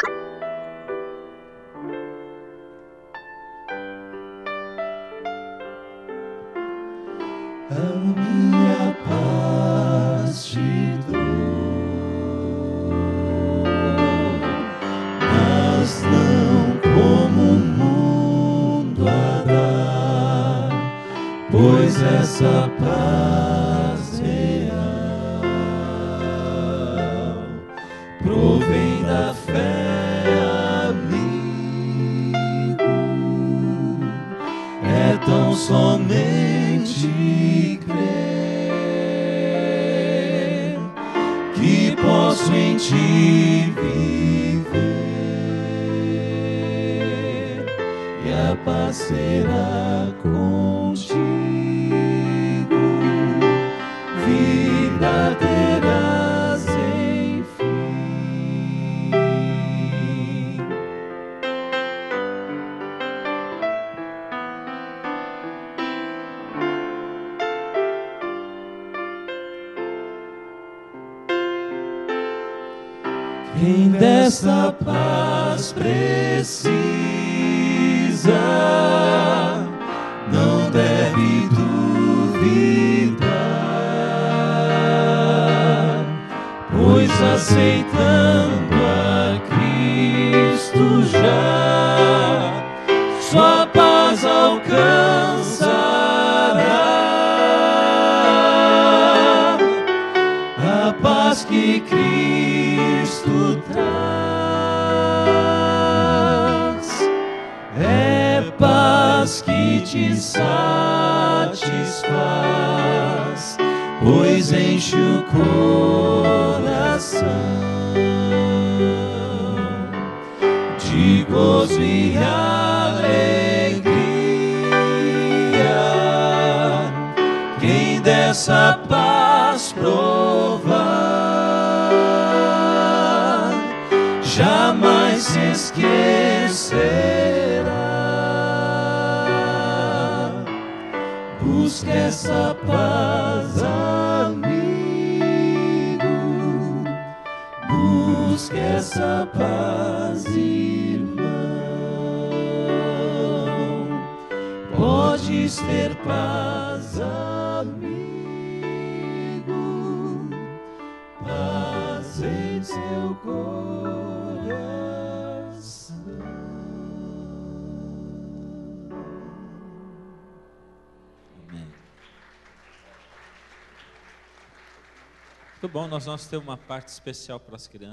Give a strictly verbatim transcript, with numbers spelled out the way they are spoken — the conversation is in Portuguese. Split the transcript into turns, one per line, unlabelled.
A minha paz te dou, mas não como o mundo a dá, pois essa paz real provém da fé, amigo, é tão somente crer que posso em ti viver e a paz será contigo, vida terás enfim. Quem dessa paz precisa não deve duvidar, pois aceitando a Cristo já sua paz alcançará, a paz que Cristo traz é paz que te satisfaz, pois enche o coração de gozo e alegria. Quem dessa paz provar jamais se esquecerá. Busque essa paz, amigo, busque essa paz, irmão. Podes ter paz, amigo, paz em seu coração.
Amém. Muito bom, nós vamos ter uma parte especial para as crianças.